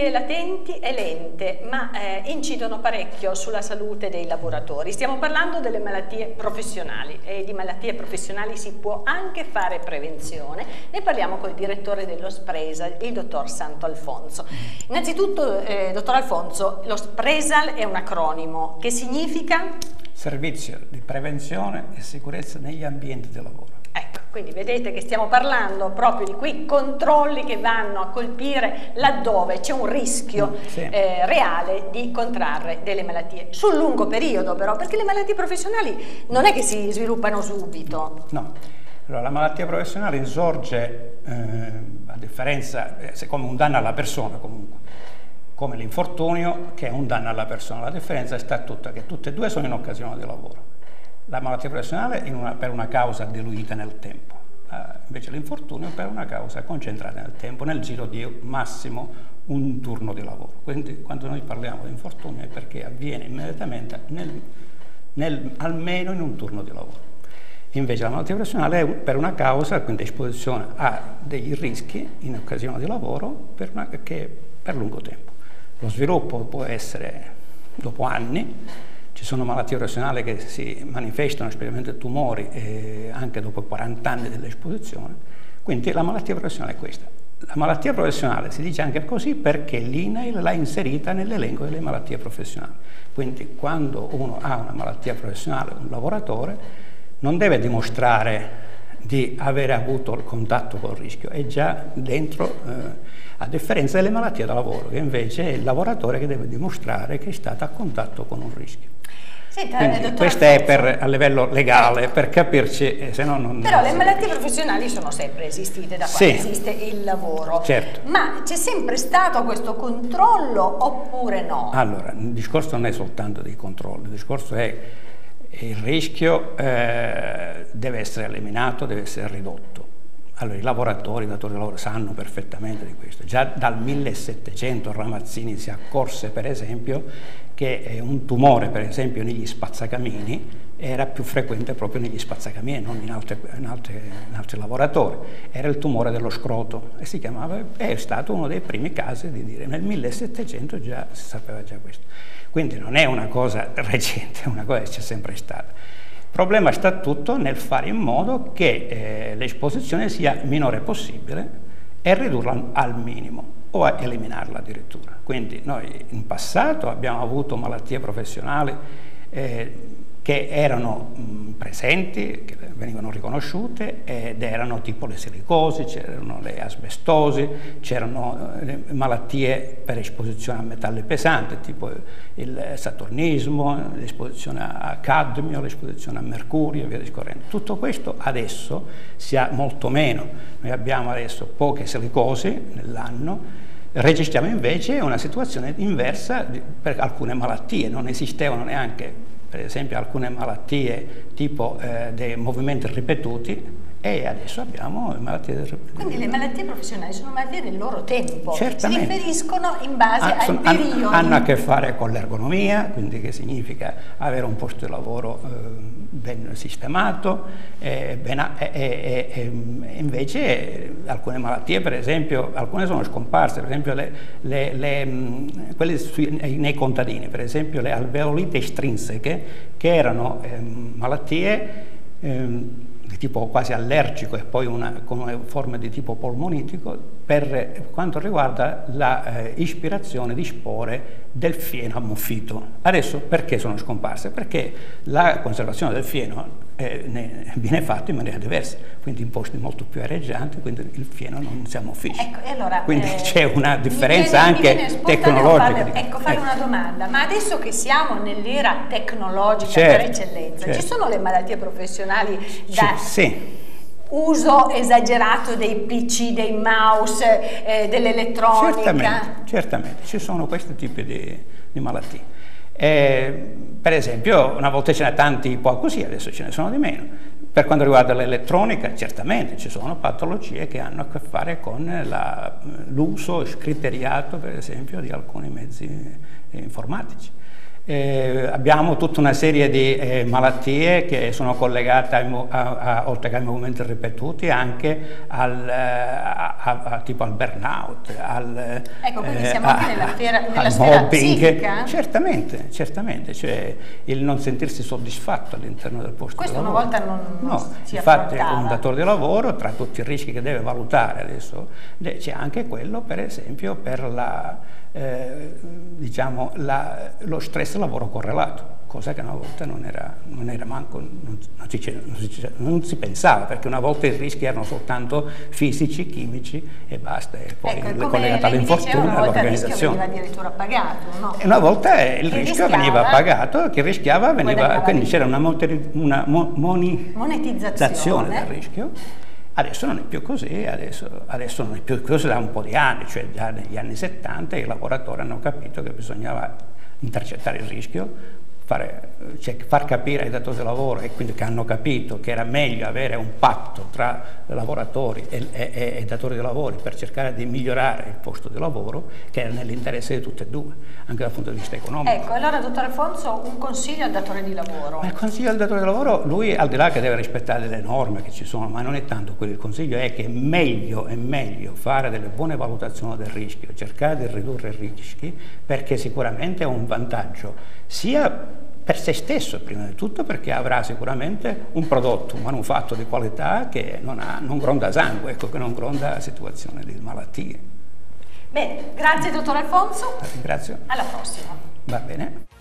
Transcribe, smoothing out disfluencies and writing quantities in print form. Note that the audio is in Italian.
malattie latenti e lente, ma incidono parecchio sulla salute dei lavoratori. Stiamo parlando delle malattie professionali e di malattie professionali si può anche fare prevenzione. Ne parliamo col direttore dello SPRESAL, il dottor Sant'Alfonso. Innanzitutto, dottor Alfonso, lo SPRESAL è un acronimo che significa? Servizio di prevenzione e sicurezza negli ambienti di lavoro. Ecco, quindi vedete che stiamo parlando proprio di quei controlli che vanno a colpire laddove c'è un rischio reale di contrarre delle malattie. Sul lungo periodo però, perché le malattie professionali non è che si sviluppano subito. No, allora, la malattia professionale insorge, a differenza, come un danno alla persona comunque, come l'infortunio che è un danno alla persona. La differenza sta tutta che tutte e due sono in occasione di lavoro. La malattia professionale per una causa diluita nel tempo, invece l'infortunio per una causa concentrata nel tempo, nel giro di massimo un turno di lavoro. Quindi quando noi parliamo di infortunio è perché avviene immediatamente almeno in un turno di lavoro. Invece la malattia professionale è per una causa, quindi esposizione a dei rischi in occasione di lavoro per lungo tempo. Lo sviluppo può essere dopo anni. Ci sono malattie professionali che si manifestano, specialmente tumori, anche dopo 40 anni dell'esposizione. Quindi la malattia professionale è questa. La malattia professionale si dice anche così perché l'INAIL l'ha inserita nell'elenco delle malattie professionali. Quindi quando uno ha una malattia professionale, un lavoratore, non deve dimostrare di avere avuto il contatto col rischio, è già dentro, a differenza delle malattie da lavoro, che invece è il lavoratore che deve dimostrare che è stato a contatto con un rischio. Senta, Questo è a livello legale, per capirci, se no non... Però le malattie professionali sono sempre esistite da quando esiste il lavoro. Certo. Ma c'è sempre stato questo controllo oppure no? Allora, il discorso non è soltanto dei controlli, il discorso è il rischio deve essere eliminato, deve essere ridotto. Allora, i lavoratori, i datori di lavoro sanno perfettamente di questo. Già dal 1700 Ramazzini si accorse, per esempio, che un tumore, per esempio, negli spazzacamini era più frequente proprio negli spazzacamini, non in altri lavoratori. Era il tumore dello scroto e è stato uno dei primi casi di dire, nel 1700 già si sapeva già questo. Quindi non è una cosa recente, è una cosa che c'è sempre stata. Il problema sta tutto nel fare in modo che l'esposizione sia minore possibile e ridurla al minimo o a eliminarla addirittura. Quindi noi in passato abbiamo avuto malattie professionali che erano presenti, che venivano riconosciute ed erano tipo le silicosi, c'erano le asbestosi, c'erano le malattie per esposizione a metalli pesanti, tipo il saturnismo, l'esposizione a cadmio, l'esposizione a mercurio e via discorrendo. Tutto questo adesso si ha molto meno. Noi abbiamo adesso poche silicosi nell'anno, registriamo invece una situazione inversa per alcune malattie, non esistevano neanche per esempio alcune malattie tipo dei movimenti ripetuti e adesso abbiamo malattie ripetuti. Quindi le malattie professionali sono malattie del loro tempo, certamente. Si riferiscono in base ai periodi. Hanno a che fare con l'ergonomia, quindi che significa avere un posto di lavoro ben sistemato, invece alcune malattie, per esempio, alcune sono scomparse, per esempio quelle nei contadini, per esempio le alveolite estrinseche, che erano malattie di tipo quasi allergico e poi con forme di tipo polmonitico per quanto riguarda la ispirazione di spore del fieno ammuffito. Adesso perché sono scomparse? Perché la conservazione del fieno viene fatta in maniera diversa, quindi in posti molto più areggianti, quindi il fieno non si ammuffisce. Ecco, e allora, quindi c'è una differenza anche tecnologica. Fare una domanda, ma adesso che siamo nell'era tecnologica per eccellenza, ci sono le malattie professionali da uso esagerato dei PC, dei mouse, dell'elettronica? Certamente, ci sono questi tipi di malattie. Per esempio, una volta ce n'è tanti po' così, adesso ce ne sono di meno. Per quanto riguarda l'elettronica, certamente ci sono patologie che hanno a che fare con l'uso scriteriato, per esempio, di alcuni mezzi informatici. Abbiamo tutta una serie di malattie che sono collegate, oltre che ai movimenti ripetuti, anche tipo al burnout, ecco, quindi siamo anche nella sfera mobbing. psichica? Certamente, cioè il non sentirsi soddisfatto all'interno del posto di lavoro. Questo una volta non si infatti affrontava. un datore di lavoro, tra tutti i rischi che deve valutare adesso, c'è anche quello, per esempio, per lo stress lavoro correlato, cosa che una volta non era manco, non si pensava, perché una volta i rischi erano soltanto fisici, chimici e basta, e poi collegati all'infortunio e all'organizzazione. Una volta il rischio veniva addirittura pagato, no? E una volta il rischio veniva pagato, chi rischiava quindi c'era una monetizzazione del rischio. Adesso non è più così, adesso non è più così da un po' di anni, cioè già negli anni 70 i lavoratori hanno capito che bisognava intercettare il rischio, far capire ai datori di lavoro, e quindi che hanno capito che era meglio avere un patto tra lavoratori e datori di lavoro per cercare di migliorare il posto di lavoro, che era nell'interesse di tutte e due, anche dal punto di vista economico. Ecco, allora dottor Alfonso, un consiglio al datore di lavoro. Ma il consiglio al datore di lavoro, lui, al di là che deve rispettare le norme che ci sono, ma non è tanto quello, il consiglio è che è meglio fare delle buone valutazioni del rischio, cercare di ridurre i rischi, perché sicuramente è un vantaggio sia per se stesso, prima di tutto, perché avrà sicuramente un prodotto, un manufatto di qualità che non gronda sangue, ecco, che non gronda situazioni di malattie. Bene, grazie dottor Alfonso. La ringrazio. Alla prossima. Va bene.